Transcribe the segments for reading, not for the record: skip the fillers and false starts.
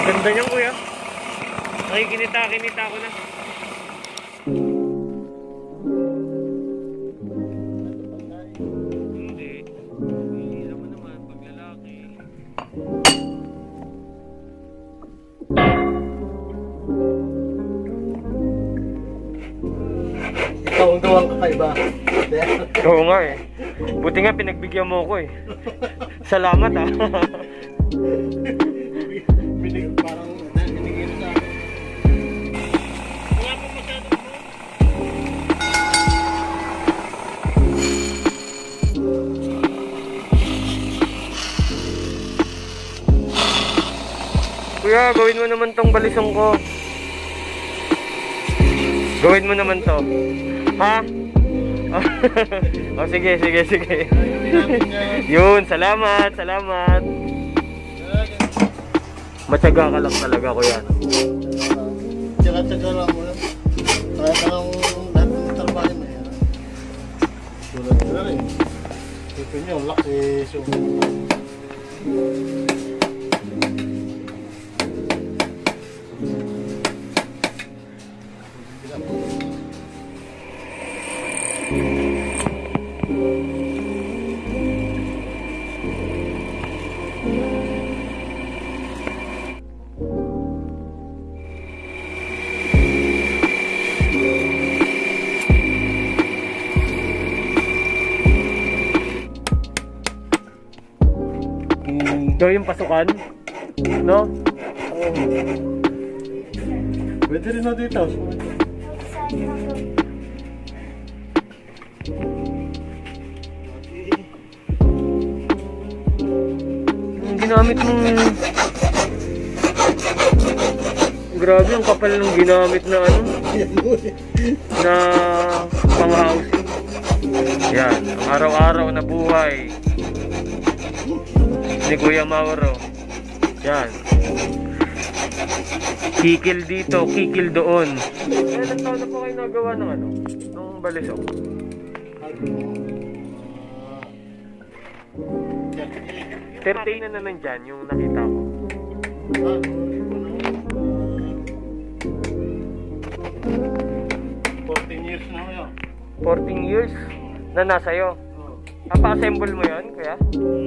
Ganda niyan, kuya. Nakikinita ko na. Hindi. Hindi naman pag lalaki. Ikaw ang gawang kakaiba. Oo nga eh. Buti nga pinagbigyan mo ko eh. Salamat ah. Parang binigyan sa akin. Wala pa masyado po. Kuya, gawin mo naman tong balisong ko. Gawin mo naman to. Ha? Oh, sige. Yun, salamat. Matyaga ka lang talaga, kuya. Tsaga lang mo yan. Kaya ka lang lahat ng trabaho mo yan. Tulad ko na rin. Ito nyo, laki. Ito yung pasukan, no? Oo. Pwede rin na dito. Ang ginamit mong... Grabe, ang kapal ng ginamit na ano? Na pang-housing. Yan, ang araw-araw na buhay ni Kuya Mauro. Yan. Kikil dito, kikil doon. Ilang taon na po kayo nagawa ng ano? Nung balisok? 30 na nandyan yung nakita ko. 14 years na yun. 14 years na nasa'yo? Pa-assemble mo yun, kuya?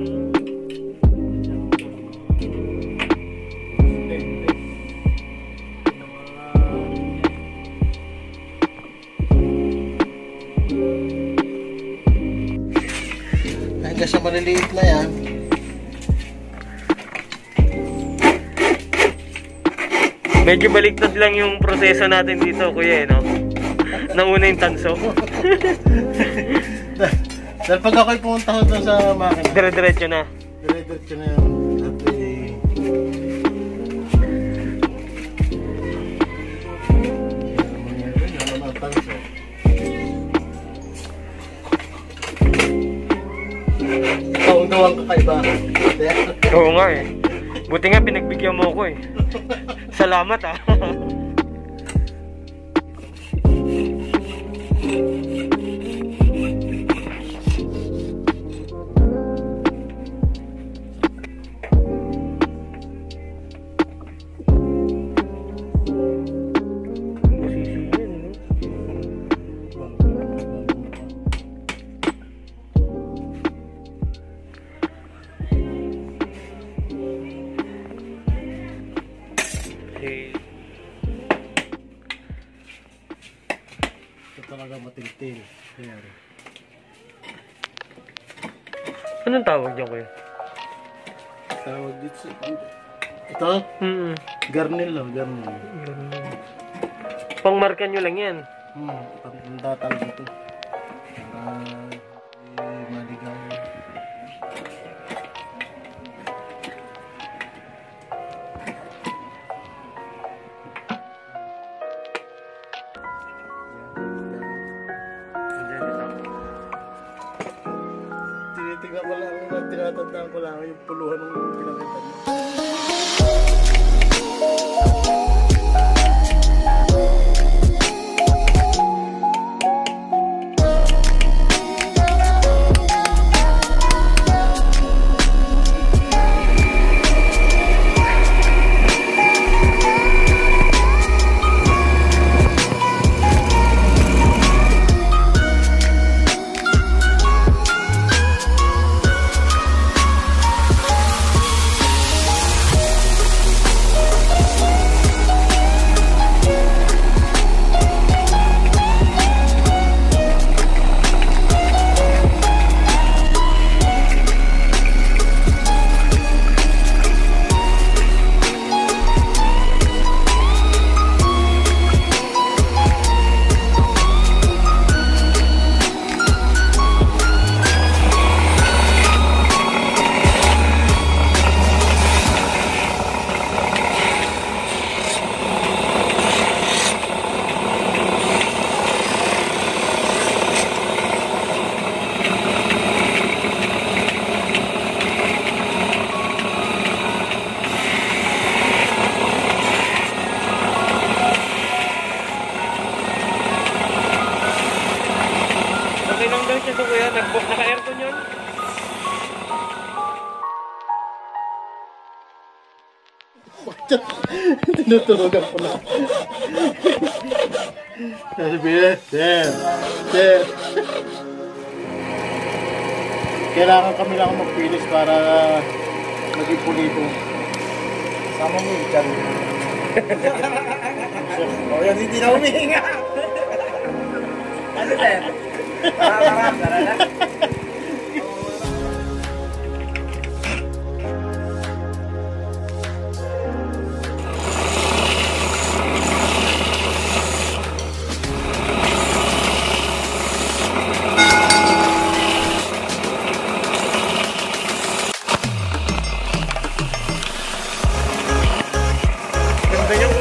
Hanggang sa maliliit na yan. Medyo baliktad lang yung proseso natin dito, kuya, no? Nauna yung tanso. Dahil pag ako'y pumunta ko doon sa makina, Dire-diretso na. dire-diretso na yun. Ikaw ang gawang kakaiba. Oo nga eh. Buti nga pinagbigyan mo ko eh. Salamat ah. Ito talaga matiltil. Anong tawag dyan, kuya? Tawag dito. Ito? Garnil lang, garnil. Pangmarka nyo lang yan. Pangdatal dito. Maligaw. Tinitingnan ko lang, tinatandaan ko lang yung puluhan ng pinakita niyo. Tinuturugan ko na. Sabihin, Sir. Kailangan kami lang magpilis para maging pulido. Sama mo yung chan. O yan, hindi na humihinga. Ano sir? Tara na. Ganda yung